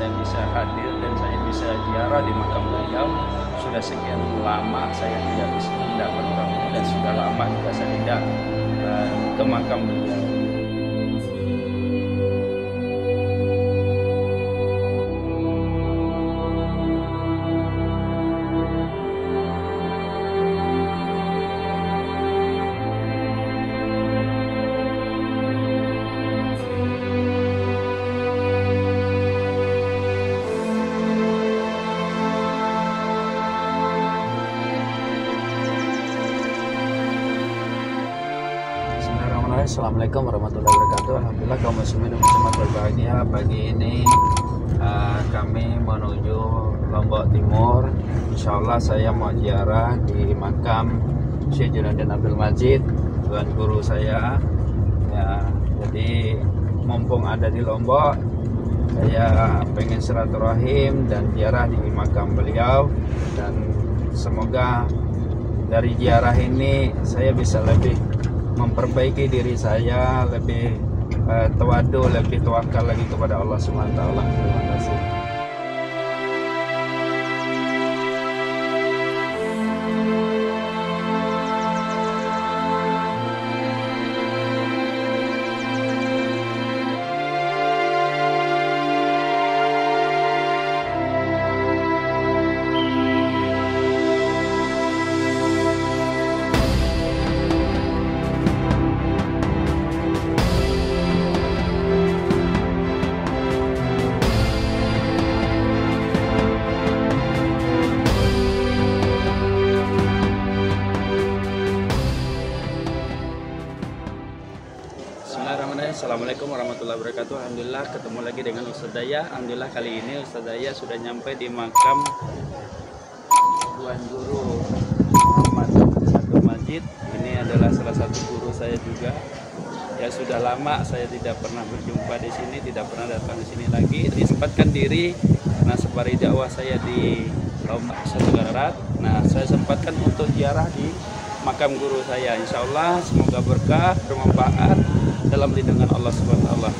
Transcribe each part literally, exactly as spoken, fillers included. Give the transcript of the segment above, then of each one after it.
saya bisa hadir dan saya bisa ziarah di makam beliau. Sudah sekian lama saya tidak bisa tidak bertemu dan sudah lama juga saya tidak uh, ke makam beliau. Assalamualaikum warahmatullahi wabarakatuh. Alhamdulillah kaum muslimin dan muslimat berbahagia. Pagi ini uh, kami menuju Lombok Timur. Insya Allah saya mau ziarah di makam Syekh Junaiddin Abdul Majid, tuan guru saya. Ya, jadi mumpung ada di Lombok, saya pengen silaturahim dan ziarah di makam beliau, dan semoga dari ziarah ini saya bisa lebih memperbaiki diri saya, lebih uh, tawadu, lebih tawakal lagi kepada Allah Subhanahu wa taala. Terima kasih. Assalamualaikum warahmatullahi wabarakatuh. Alhamdulillah ketemu lagi dengan Ustaz Daya. Alhamdulillah kali ini Ustaz Daya sudah nyampe di makam Tuan Guru Muhammad Abdul Majid. Ini adalah salah satu guru saya juga. Ya sudah lama saya tidak pernah berjumpa di sini, tidak pernah datang di sini lagi. Disempatkan diri karena sembari dakwah saya di Lombok Satu Barat. Nah, saya sempatkan untuk ziarah di makam guru saya. Insya Allah semoga berkah, bermanfaat dalam lindungan Allah Subhanahu wa taala.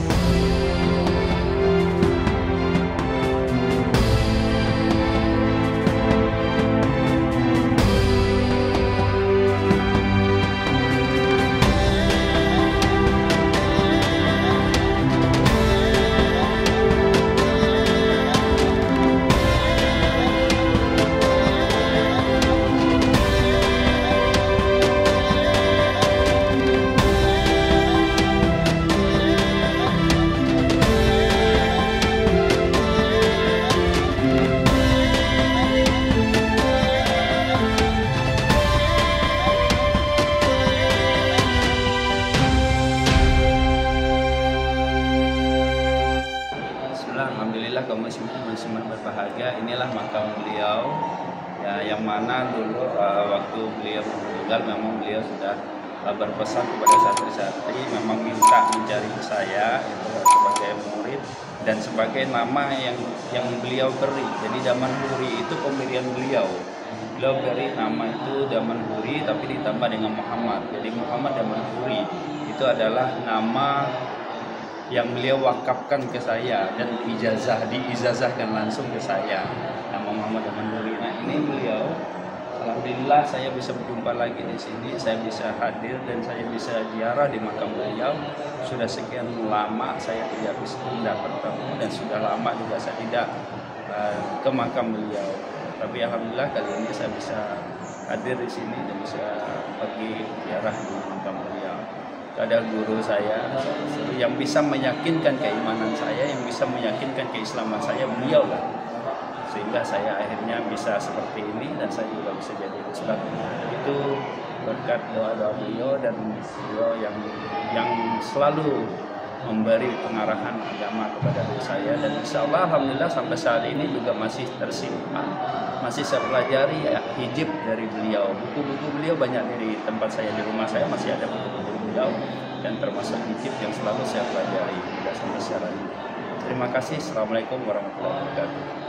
Alhamdulillah kaum muslimin berbahagia. Inilah makam beliau ya, yang mana dulu uh, waktu beliau meninggal memang beliau sudah uh, berpesan kepada santri-santri, memang minta mencari saya itu sebagai murid dan sebagai nama yang yang beliau beri. Jadi Daman Huri itu pemberian beliau. Beliau beri nama itu Daman Huri tapi ditambah dengan Muhammad. Jadi Muhammad Daman Huri itu adalah nama yang beliau wakafkan ke saya dan ijazah diijazahkan langsung ke saya, nama Muhammad Daman Huri. Nah, ini beliau, alhamdulillah saya bisa berjumpa lagi di sini, saya bisa hadir dan saya bisa ziarah di makam beliau. Sudah sekian lama saya tidak bisa tidak bertemu dan sudah lama juga saya tidak uh, ke makam beliau. Tapi alhamdulillah kali ini saya bisa hadir di sini dan bisa pergi ziarah di makam beliau. Ada guru saya yang bisa meyakinkan keimanan saya, yang bisa meyakinkan keislaman saya, beliau lah. Sehingga saya akhirnya bisa seperti ini dan saya juga bisa jadi ustaz. Itu berkat doa-doa beliau dan beliau yang yang selalu memberi pengarahan agama kepada saya, dan insya Allah alhamdulillah sampai saat ini juga masih tersimpan, masih saya pelajari ya, hijab dari beliau. Buku-buku beliau banyak di tempat saya, di rumah saya masih ada buku-buku beliau dan termasuk hijab yang selalu saya pelajari tidak sampai sekarang. Terima kasih. Assalamualaikum warahmatullahi wabarakatuh.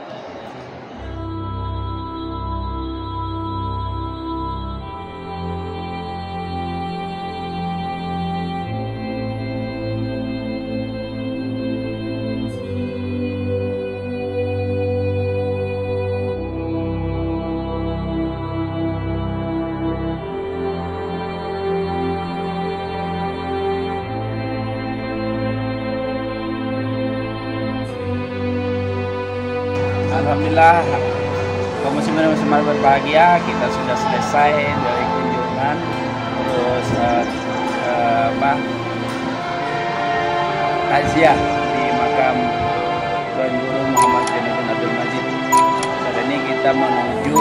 alhamdulillah kaum muslimin dan muslimat berbahagia, kita sudah selesai dari kunjungan terus uh, uh, apa takziah di makam Tuan Guru Muhammad Zainuddin Abdul Majid. Saat ini kita menuju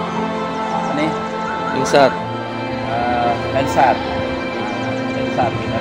apa nih? Lingsat. Uh, Lensat. Lensat.